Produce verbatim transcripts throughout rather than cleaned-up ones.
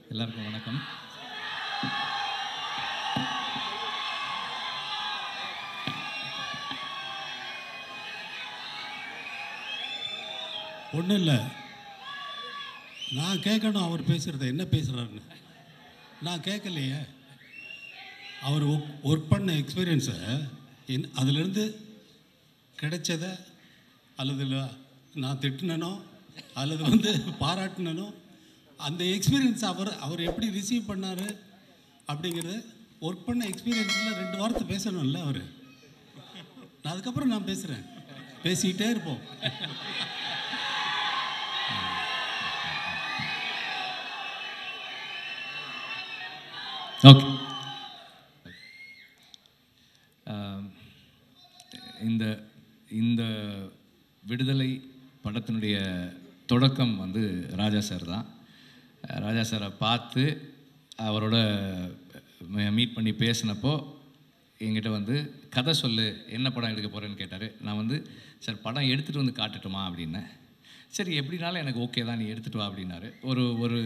எல்லாருக்கும் வணக்கம். ஒன்றும் இல்லை, நான் கேட்கணும் அவர் பேசுகிறத, என்ன பேசுகிறாருன்னு. நான் கேட்கலையே. அவர் ஒர்க் பண்ண எக்ஸ்பீரியன்ஸை என் அதிலேருந்து கிடைச்சதை அல்லது நான் திட்டினனோ அல்லது வந்து பாராட்டினனோ அந்த எக்ஸ்பீரியன்ஸ் அவர் அவர் எப்படி ரிசீவ் பண்ணார் அப்படிங்கிறது ஒர்க் பண்ண எக்ஸ்பீரியன்ஸில் ரெண்டு வார்த்தை பேசணும்ல அவர். நான் அதுக்கப்புறம் நான் பேசுகிறேன், பேசிக்கிட்டே இருப்போம். ஓகே, இந்த இந்த விடுதலை படத்தினுடைய தொடக்கம் வந்து ராஜா சார் தான். ராஜா சாரை பார்த்து அவரோட மீட் பண்ணி பேசினப்போ என்கிட்ட வந்து கதை சொல்லு, என்ன படம் எடுக்க போகிறேன்னு கேட்டார். நான் வந்து சார் படம் எடுத்துகிட்டு வந்து காட்டட்டுமா அப்படின்னேன். சரி எப்படினாலும் எனக்கு ஓகே தான், நீ எடுத்துகிட்டு வா அப்படின்னாரு. ஒரு ஒரு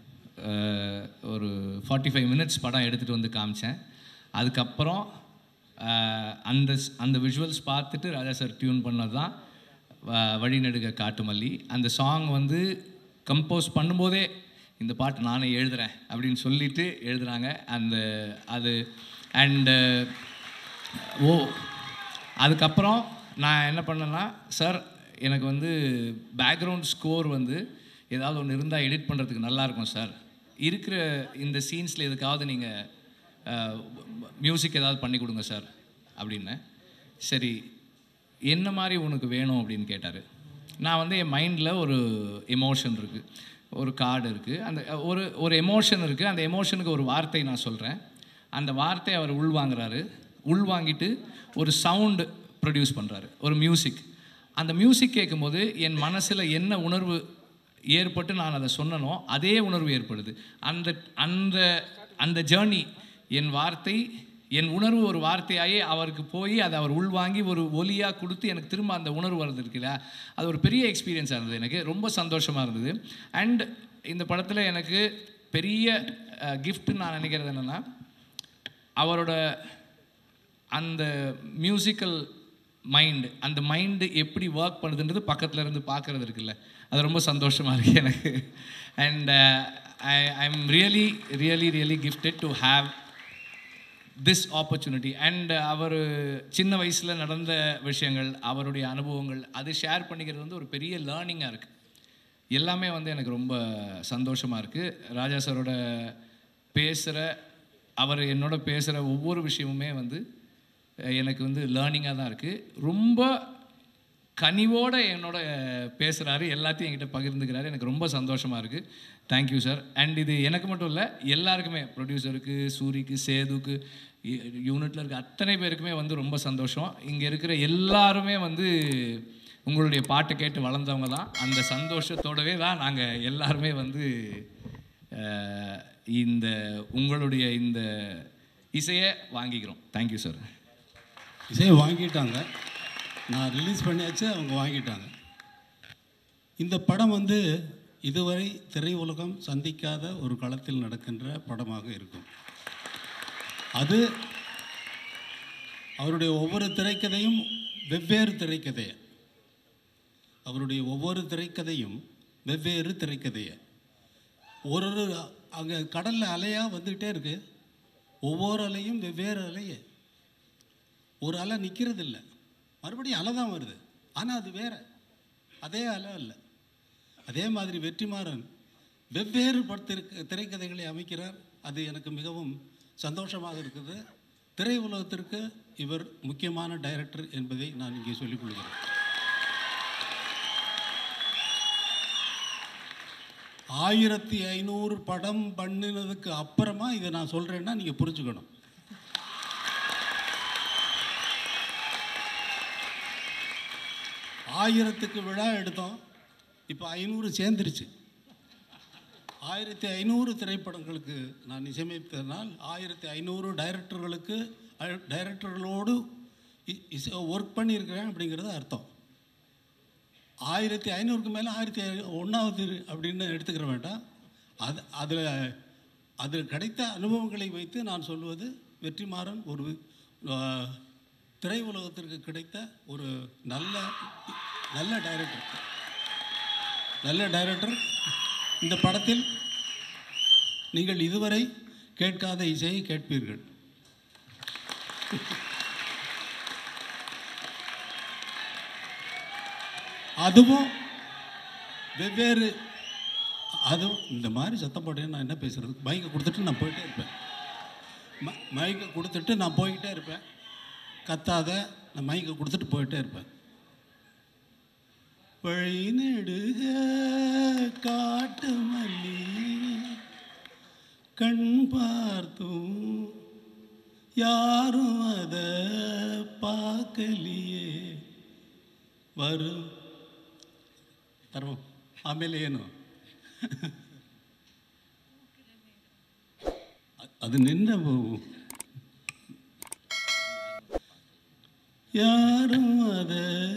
ஒரு ஃபார்ட்டி ஃபைவ் மினிட்ஸ் படம் எடுத்துகிட்டு வந்து காமிச்சேன். அதுக்கப்புறம் அந்த அந்த விஷுவல்ஸ் பார்த்துட்டு ராஜா சார் டியூன் பண்ணது தான் வழிநெடுக காட்டுமல்லி. அந்த சாங் வந்து கம்போஸ் பண்ணும்போதே இந்த பாட்டு நானே எழுதுகிறேன் அப்படின்னு சொல்லிட்டு எழுதுகிறாங்க. அந்த அது அண்டு ஓ அதுக்கப்புறம் நான் என்ன பண்ணேன்னா, சார் எனக்கு வந்து பேக்ரவுண்ட் ஸ்கோர் வந்து ஏதாவது ஒன்று இருந்தால் எடிட் பண்ணுறதுக்கு நல்லாயிருக்கும் சார், இருக்கிற இந்த சீன்ஸில் எதுக்காவது நீங்கள் மியூசிக் ஏதாவது பண்ணி கொடுங்க சார் அப்படின்னு. சரி என்ன மாதிரி உனக்கு வேணும் அப்படின்னு கேட்டார். நான் வந்து என் மைண்டில் ஒரு எமோஷன் இருக்குது, ஒரு கார்டு இருக்குது, அந்த ஒரு ஒரு எமோஷன் இருக்குது. அந்த எமோஷனுக்கு ஒரு வார்த்தை நான் சொல்கிறேன். அந்த வார்த்தையை அவர் உள்வாங்கிறாரு. உள்வாங்கிட்டு ஒரு சவுண்டு ப்ரொடியூஸ் பண்ணுறாரு, ஒரு மியூசிக். அந்த மியூசிக் கேட்கும்போது என் மனசில் என்ன உணர்வு ஏற்பட்டு நான் அதை சொன்னனோ அதே உணர்வு ஏற்படுது. அந்த அந்த அந்த ஜேர்னி, என் வார்த்தை என் உணர்வு ஒரு வார்த்தையாகி அவருக்கு போய் அதை அவர் உள்வாங்கி ஒரு ஒலியாக கொடுத்து எனக்கு திரும்ப அந்த உணர்வு வருது இருக்குல்ல, அது ஒரு பெரிய எக்ஸ்பீரியன்ஸாக இருந்தது. எனக்கு ரொம்ப சந்தோஷமாக இருந்தது. அண்ட் இந்த படத்தில் எனக்கு பெரிய கிஃப்ட்டுன்னு நான் நினைக்கிறது என்னென்னா, அவரோட அந்த மியூசிக்கல் மைண்டு, அந்த மைண்டு எப்படி ஒர்க் பண்ணுதுன்றது பக்கத்தில் இருந்து பார்க்குறது இருக்குல்ல, அது ரொம்ப சந்தோஷமாக இருக்குது எனக்கு. And I I am really really really gifted to have this opportunity. அண்ட் அவர் சின்ன வயசில் நடந்த விஷயங்கள், அவருடைய அனுபவங்கள், அது ஷேர் பண்ணிக்கிறது வந்து ஒரு பெரிய லேர்னிங்காக இருக்குது. எல்லாமே வந்து எனக்கு ரொம்ப சந்தோஷமாக இருக்குது. ராஜா சாரோட பேசுகிற, அவர் என்னோட பேசுகிற ஒவ்வொரு விஷயமுமே வந்து எனக்கு வந்து லேர்னிங்காக தான் இருக்குது. ரொம்ப கனிவோடு என்னோட பேசுகிறாரு, எல்லாத்தையும் என்கிட்ட பகிர்ந்துக்கிறாரு. எனக்கு ரொம்ப சந்தோஷமாக இருக்குது. Thank you sir. அண்ட் இது எனக்கு மட்டும் இல்லை, எல்லாருக்குமே, ப்ரொடியூசருக்கு, சூரிக்கு, சேதுக்கு, யூனிட்டில் இருக்க அத்தனை பேருக்குமே வந்து ரொம்ப சந்தோஷம். இங்கே இருக்கிற எல்லாருமே வந்து உங்களுடைய பாட்டை கேட்டு வளர்ந்தவங்க தான். அந்த சந்தோஷத்தோடவே தான் நாங்கள் எல்லாருமே வந்து இந்த உங்களுடைய இந்த இசையை வாங்கிக்கிறோம். Thank you sir. இசையை வாங்கிட்டாங்க, நான் ரிலீஸ் பண்ணியாச்சு, அவங்க வாங்கிட்டாங்க. இந்த படம் வந்து இதுவரை திரையுலகம் சந்திக்காத ஒரு களத்தில் நடக்கின்ற படமாக இருக்கும். அது அவருடைய ஒவ்வொரு திரைக்கதையும் வெவ்வேறு திரைக்கதையை அவருடைய ஒவ்வொரு திரைக்கதையும் வெவ்வேறு திரைக்கதையை ஒரு அங்கே கடலில் அலையாக வந்துக்கிட்டே இருக்குது. ஒவ்வொரு அலையும் வெவ்வேறு அலையை. ஒரு அலை நிற்கிறது இல்லை, மறுபடியும் அலை தான் வருது, ஆனால் அது வேறு, அதே அலை இல்லை. அதே மாதிரி வெற்றிமாறன் வெவ்வேறு படத்திற்கு திரைக்கதைகளை அமைக்கிறார். அது எனக்கு மிகவும் சந்தோஷமாக இருக்குது. திரை உலகத்திற்கு இவர் முக்கியமான டைரக்டர் என்பதை நான் இங்கே சொல்லிக் கொள்கிறேன். ஆயிரத்தி ஐநூறு படம் பண்ணினதுக்கு அப்புறமா இதை நான் சொல்கிறேன்னா நீங்கள் புரிஞ்சுக்கணும். ஆயிரத்துக்கு விழா எடுத்தோம், இப்போ ஐநூறு சேர்ந்துருச்சு. ஆயிரத்தி ஐநூறு திரைப்படங்களுக்கு நான் இசையமைத்ததனால் ஆயிரத்தி ஐநூறு டைரக்டர்களுக்கு டைரக்டர்களோடு இசை ஒர்க் பண்ணியிருக்கிறேன் அப்படிங்கிறது அர்த்தம். ஆயிரத்தி ஐநூறுக்கு மேலே ஆயிரத்தி ஒன்றாவது அப்படின்னு எடுத்துக்கிற வேண்டாம். அது அதில் அதில் கிடைத்த அனுபவங்களை வைத்து நான் சொல்வது வெற்றிமாறன் ஒரு திரை உலகத்திற்கு கிடைத்த ஒரு நல்ல நல்ல டைரக்டர் நல்ல டைரக்டர். இந்த படத்தில் நீங்கள் இதுவரை கேட்காத இசையை கேட்பீர்கள். அதுவும் வெவ்வேறு அதுவும் இந்த மாதிரி சத்தம் போட்டேன்னு நான் என்ன பேசுகிறது? மைக்கை கொடுத்துட்டு நான் போயிட்டே இருப்பேன். ம மைக்கை கொடுத்துட்டு நான் போய்கிட்டே இருப்பேன். கத்தாத, நான் மைக்கை கொடுத்துட்டு போயிட்டே இருப்பேன். வழி நெடுக காட்டு மல்லி கண் பார்த்தும் யாரும் அதை பார்க்கலையே வரும் ತರ್ವ ಆಮೇಲೆ ಏನು ಅದು ನಿನ್ನ ಯಾರು ಅದ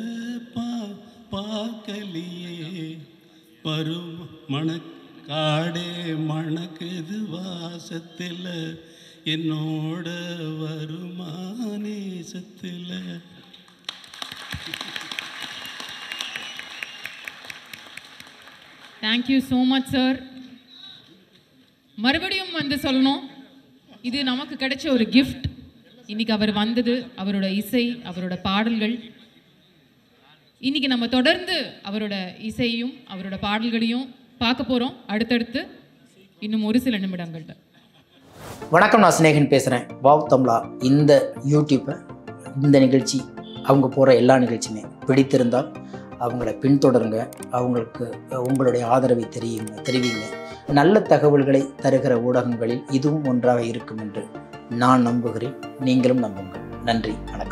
பார்க்கலையே வரும் மணக்காடே மணக்குது வாசத்தில் என்னோட வருமானேசத்தில். Thank you so much sir. மறுபடியும் வந்து சொல்லணும், இது நமக்கு கிடைச்ச ஒரு கிஃப்ட். இன்னைக்கு அவர் வந்தது, அவரோட இசை, அவரோட பாடல்கள். இன்னைக்கு நம்ம தொடர்ந்து அவரோட இசையும் அவரோட பாடல்களையும் பார்க்க போகிறோம் அடுத்தடுத்து இன்னும் ஒரு சில நிமிடங்கள்ல. வணக்கம், நான் சிநேகன் பேசுகிறேன். வாவ் தமிழா இந்த யூடியூப்பை, இந்த நிகழ்ச்சி, அவங்க போகிற எல்லா நிகழ்ச்சியுமே பிடித்திருந்தால் அவங்கள பின்தொடருங்க. அவங்களுக்கு உங்களுடைய ஆதரவை தெரியுங்க தெரிவிங்க. நல்ல தகவல்களை தருகிற ஊடகங்களில் இதுவும் ஒன்றாக இருக்கும் என்று நான் நம்புகிறேன். நீங்களும் நம்புங்கள். நன்றி, வணக்கம்.